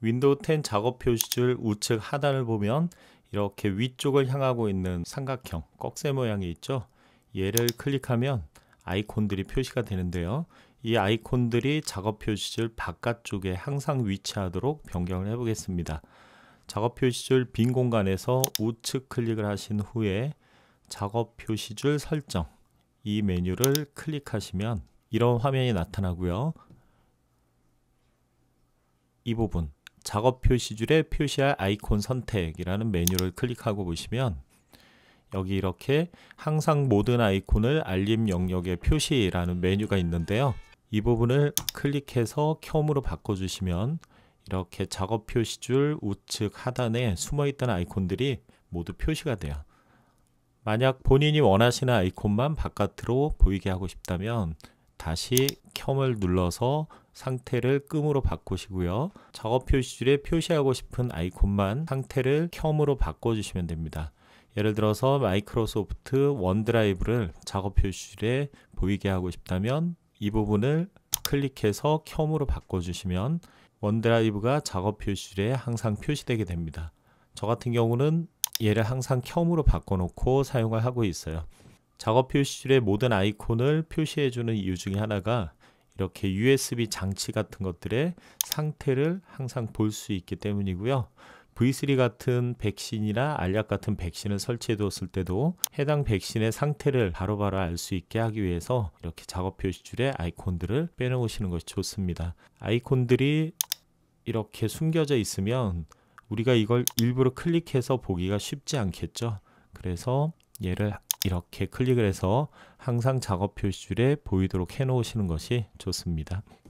윈도우 10 작업 표시줄 우측 하단을 보면 이렇게 위쪽을 향하고 있는 삼각형 꺽쇠 모양이 있죠. 얘를 클릭하면 아이콘들이 표시가 되는데요. 이 아이콘들이 작업 표시줄 바깥쪽에 항상 위치하도록 변경을 해 보겠습니다. 작업 표시줄 빈 공간에서 우측 클릭을 하신 후에 작업 표시줄 설정, 이 메뉴를 클릭하시면 이런 화면이 나타나고요. 이 부분 작업 표시줄에 표시할 아이콘 선택이라는 메뉴를 클릭하고 보시면 여기 이렇게 항상 모든 아이콘을 알림 영역에 표시라는 메뉴가 있는데요. 이 부분을 클릭해서 켬으로 바꿔주시면 이렇게 작업 표시줄 우측 하단에 숨어있던 아이콘들이 모두 표시가 돼요. 만약 본인이 원하시는 아이콘만 바깥으로 보이게 하고 싶다면 다시 켬을 눌러서 상태를 끔으로 바꾸시고요. 작업 표시줄에 표시하고 싶은 아이콘만 상태를 켬으로 바꿔주시면 됩니다. 예를 들어서 마이크로소프트 원드라이브를 작업 표시줄에 보이게 하고 싶다면 이 부분을 클릭해서 켬으로 바꿔주시면 원드라이브가 작업 표시줄에 항상 표시되게 됩니다. 저 같은 경우는 얘를 항상 켬으로 바꿔놓고 사용을 하고 있어요. 작업 표시줄의 모든 아이콘을 표시해주는 이유 중에 하나가 이렇게 USB 장치 같은 것들의 상태를 항상 볼 수 있기 때문이고요. V3 같은 백신이나 알약 같은 백신을 설치해 두었을 때도 해당 백신의 상태를 바로바로 알 수 있게 하기 위해서 이렇게 작업 표시줄에 아이콘들을 빼놓으시는 것이 좋습니다. 아이콘들이 이렇게 숨겨져 있으면 우리가 이걸 일부러 클릭해서 보기가 쉽지 않겠죠. 그래서 얘를 이렇게 클릭을 해서 항상 작업 표시줄에 보이도록 해 놓으시는 것이 좋습니다.